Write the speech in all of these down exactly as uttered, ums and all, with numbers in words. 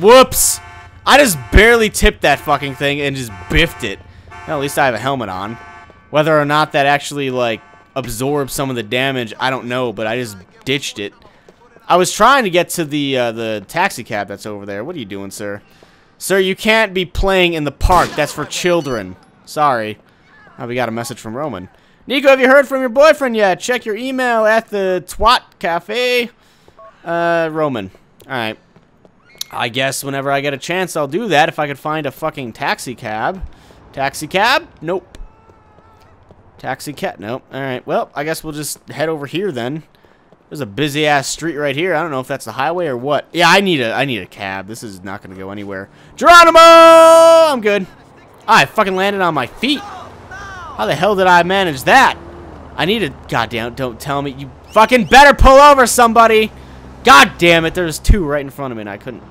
Whoops! I just barely tipped that fucking thing and just biffed it. Well, at least I have a helmet on. Whether or not that actually, like, absorbs some of the damage, I don't know, but I just ditched it. I was trying to get to the, uh, the taxi cab that's over there. What are you doing, sir? Sir, you can't be playing in the park. That's for children. Sorry. Oh, we got a message from Roman. Nico, have you heard from your boyfriend yet? Check your email at the Twat Cafe. Uh, Roman. Alright. I guess whenever I get a chance, I'll do that if I could find a fucking taxi cab. Taxi cab? Nope. Taxi cab? Nope. Alright, well, I guess we'll just head over here then. There's a busy-ass street right here. I don't know if that's the highway or what. Yeah, I need a I need a cab. This is not going to go anywhere. Geronimo! I'm good. Oh, I fucking landed on my feet. How the hell did I manage that? I need a... Goddamn, don't tell me. You fucking better pull over, somebody! God damn it, there's two right in front of me and I couldn't.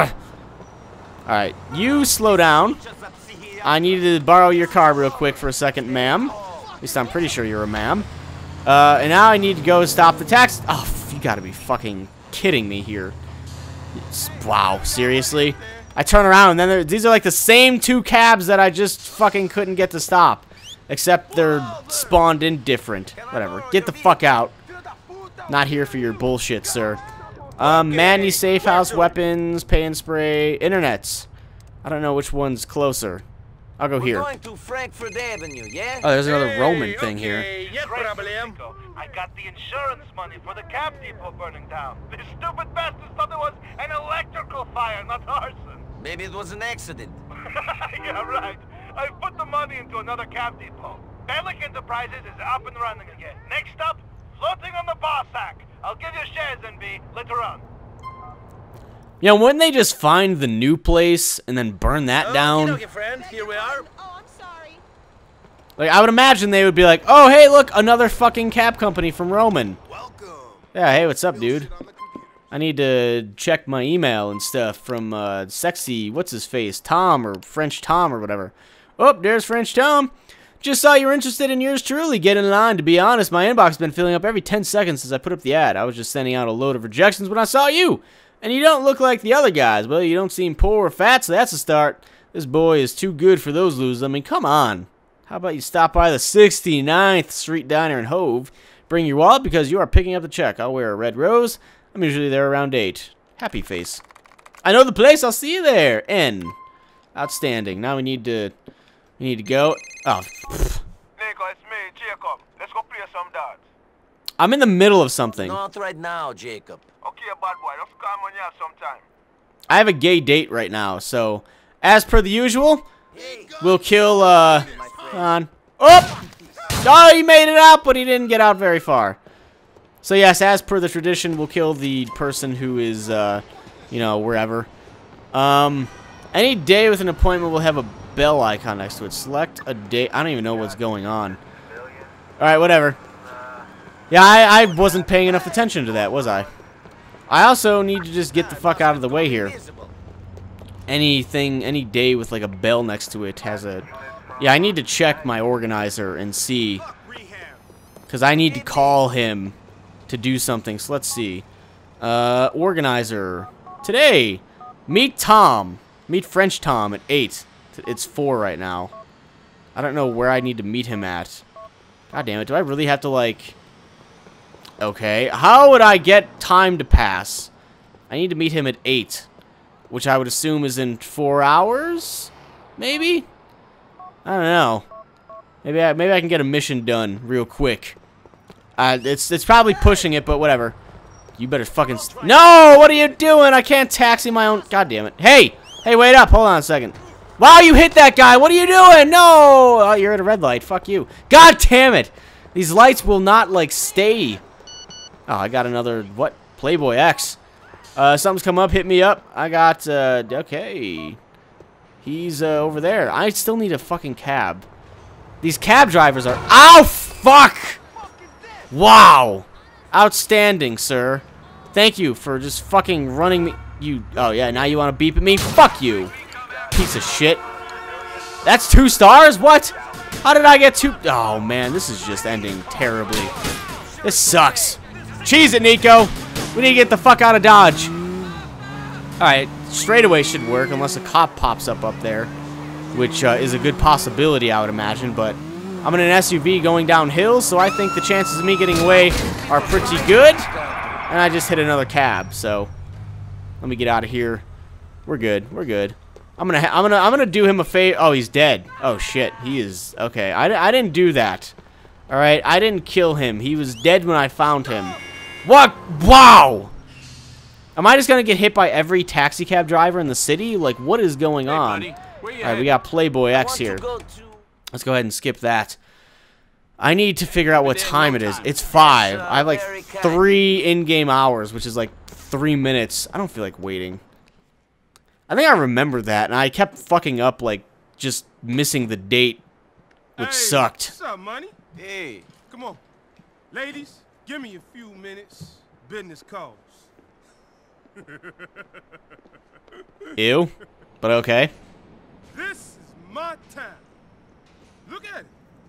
Alright, you slow down. I needed to borrow your car real quick for a second, ma'am. At least I'm pretty sure you're a ma'am. Uh, and now I need to go stop the taxi. Oh, you gotta be fucking kidding me here. It's, wow, seriously? I turn around and then these are like the same two cabs that I just fucking couldn't get to stop. Except they're spawned in different. Whatever. Get the fuck out. Not here for your bullshit, sir. Um, Manny, safe house, weapons, pay and spray, internets. I don't know which one's closer. I'll go here. Going to Frankfurt Avenue, yeah? Oh, there's another Roman thing here. I got the insurance money for the cab depot burning down. These stupid bastards thought it was an electrical fire, not arson. Maybe it was an accident. Yeah, right. I put the money into another cab depot. Bellic Enterprises is up and running again. Next up, floating on the bar sack. I'll give you shares, N B, later on. You know, wouldn't they just find the new place and then burn that oh, down? Okay, friend. Here we are. Oh, I'm sorry. Like, I would imagine they would be like, oh, hey, look, another fucking cab company from Roman. Welcome. Yeah, hey, what's up, dude? I need to check my email and stuff from uh, sexy, what's his face, Tom or French Tom or whatever. Oh, there's French Tom. Just saw you were interested in yours truly. Get in line. To be honest, my inbox has been filling up every ten seconds since I put up the ad. I was just sending out a load of rejections when I saw you. And you don't look like the other guys. Well, you don't seem poor or fat, so that's a start. This boy is too good for those losers. I mean, come on. How about you stop by the sixty-ninth Street Diner in Hove. Bring your wallet because you are picking up the check. I'll wear a red rose. I'm usually there around eight. Happy face. I know the place. I'll see you there. N. Outstanding. Now we need to... We need to go. Oh. Nico, it's me, Jacob. Let's go play some darts. I'm in the middle of something. Not right now, Jacob. Okay, bad boy. Let's come on here sometime. I have a gay date right now, so as per the usual, we'll kill. Uh, on. Oh, oh, he made it out, but he didn't get out very far. So yes, as per the tradition, we'll kill the person who is, uh, you know, wherever. Um, any day with an appointment will have a bell icon next to it. Select a date. I don't even know what's going on. All right, whatever. Yeah, I, I wasn't paying enough attention to that, was I? I also need to just get the fuck out of the way here. Anything, any day with like a bell next to it has a... Yeah, I need to check my organizer and see. Because I need to call him to do something. So let's see. Uh, organizer. Today, meet Tom. Meet French Tom at eight. It's four right now. I don't know where I need to meet him at. God damn it, do I really have to like... Okay, how would I get time to pass? I need to meet him at eight. Which I would assume is in four hours? Maybe? I don't know. Maybe I, maybe I can get a mission done real quick. Uh, it's, it's probably pushing it, but whatever. You better fucking... St no! What are you doing? I can't taxi my own... God damn it. Hey! Hey, wait up. Hold on a second. Wow, you hit that guy. What are you doing? No! Oh, you're at a red light. Fuck you. God damn it. These lights will not, like, stay. Oh, I got another... What? Playboy X. Uh, something's come up. Hit me up. I got... Uh, okay. He's uh, over there. I still need a fucking cab. These cab drivers are... Ow! Fuck! Wow! Outstanding, sir. Thank you for just fucking running me... You... Oh, yeah, now you want to beep at me? Fuck you. Piece of shit. That's two stars? What? How did I get two... Oh, man, this is just ending terribly. This sucks. Cheese it, Nico. We need to get the fuck out of Dodge. Alright, straightaway should work unless a cop pops up up there, which uh, is a good possibility, I would imagine, but I'm in an S U V going downhill, so I think the chances of me getting away are pretty good. And I just hit another cab, so let me get out of here. We're good. We're good. I'm gonna, I'm gonna, I'm gonna do him a favor. Oh, he's dead. Oh shit, he is okay. I, I didn't do that. All right, I didn't kill him. He was dead when I found him. What? Wow. Am I just gonna get hit by every taxi cab driver in the city? Like, what is going on? All right, we got Playboy X here. Let's go ahead and skip that. I need to figure out what time it is. It's five. I have like three in-game hours, which is like three minutes. I don't feel like waiting. I think I remember that, and I kept fucking up, like, just missing the date, which hey, sucked. What's up, money? Hey. Come on. Ladies, give me a few minutes. Business calls. Ew. But okay. This is my time. Look at it.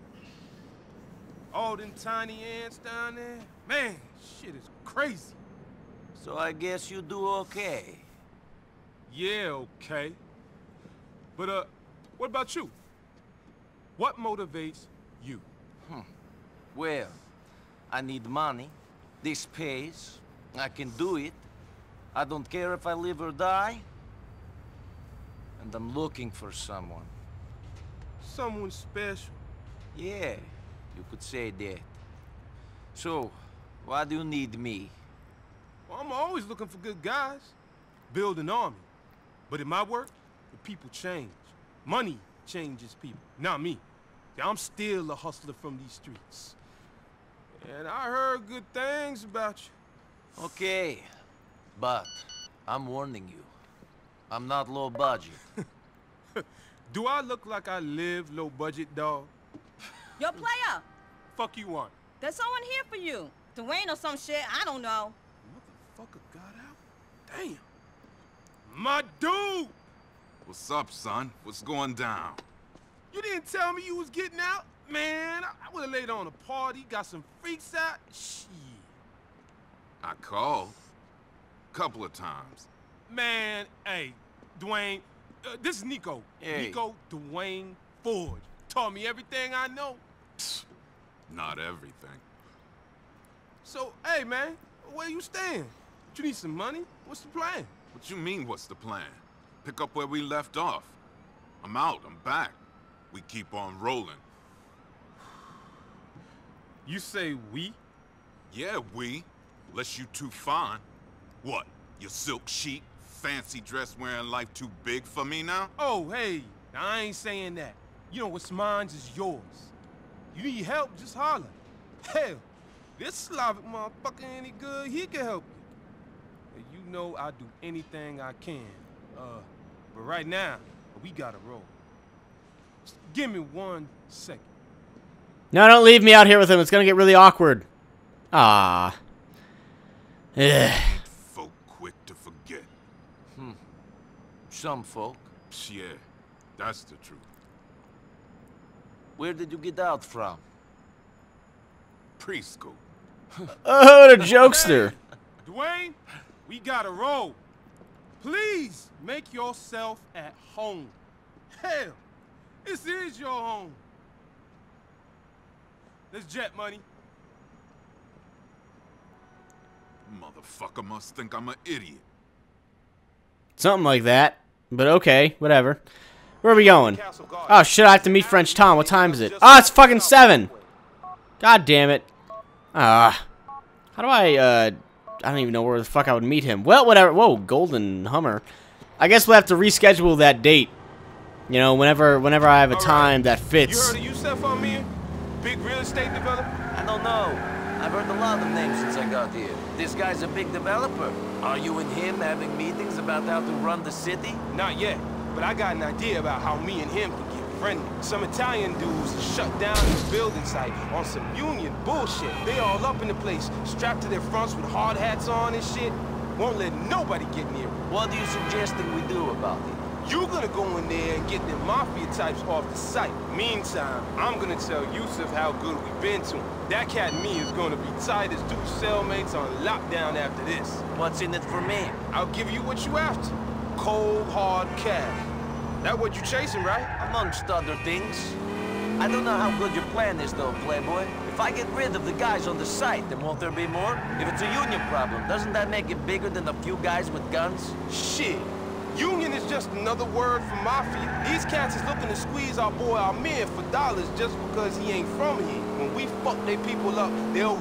All them tiny ants down there. Man, shit is crazy. So I guess you do okay. Yeah, okay. But, uh, what about you? What motivates you? Hmm. Well, I need money. This pays. I can do it. I don't care if I live or die. And I'm looking for someone. Someone special. Yeah, you could say that. So, why do you need me? Well, I'm always looking for good guys. Build an army. But in my work, the people change. Money changes people, not me. I'm still a hustler from these streets. And I heard good things about you. Okay, but I'm warning you. I'm not low budget. Do I look like I live low budget, dog? Yo, player, Fuck you want? there's someone here for you. Dwayne or some shit, I don't know. Motherfucker got out? Damn. My dude! What's up, son? What's going down? You didn't tell me you was getting out? Man, I, I would've laid on a party, got some freaks out. Shit. I called. Couple of times. Man, hey, Dwayne, uh, this is Nico. Hey. Nico Dwayne Forge. Taught me everything I know. Psst, not everything. So, hey, man, where you staying? You need some money? What's the plan? What you mean, what's the plan? Pick up where we left off. I'm out, I'm back. We keep on rolling. You say we? Yeah, we. Unless you too fine. What? Your silk sheet, fancy dress wearing life too big for me now? Oh, hey, now I ain't saying that. You know what's mine is yours. You need help, just holler. Hell, this Slavic motherfucker any good, he can help you. And you know I do anything I can. Uh, but right now, we gotta roll. Just give me one second. No, don't leave me out here with him. It's gonna get really awkward. Ah. Ugh. Folk quick to forget. Hmm. Some folk. Yeah, that's the truth. Where did you get out from? Preschool. Oh, what a jokester. Dwayne, we gotta roll. Please make yourself at home. Hell, this is your home. Let's jet, money. Motherfucker must think I'm an idiot. Something like that. But okay, whatever. Where are we going? Oh shit, I have to meet French Tom. What time is it? Ah, oh, it's fucking seven. God damn it. Ah. How do I, uh... I don't even know where the fuck I would meet him. Well, whatever. Whoa, golden Hummer. I guess we'll have to reschedule that date. You know, whenever whenever I have a time that You fits. heard of Yusef Amir? Big real estate developer? I don't know. I've heard a lot of names since I got here. This guy's a big developer. Are you and him having meetings about how to run the city? Not yet, but I got an idea about how me and him could get friendly. Some Italian dudes shut down this building site on some union bullshit. They all up in the place, strapped to their fronts with hard hats on and shit. Won't let nobody get near it. What are you suggesting we do about it? You gonna go in there and get the mafia types off the site. Meantime, I'm gonna tell Yusuf how good we've been to him. That cat and me is gonna be tight as two cellmates on lockdown after this. What's in it for me? I'll give you what you after. Cold, hard cash. That what you chasing, right? Amongst other things. I don't know how good your plan is, though, Playboy. If I get rid of the guys on the site, then won't there be more? If it's a union problem, doesn't that make it bigger than a few guys with guns? Shit. Union is just another word for mafia. These cats is looking to squeeze our boy Amir for dollars just because he ain't from here. When we fuck their people up, they'll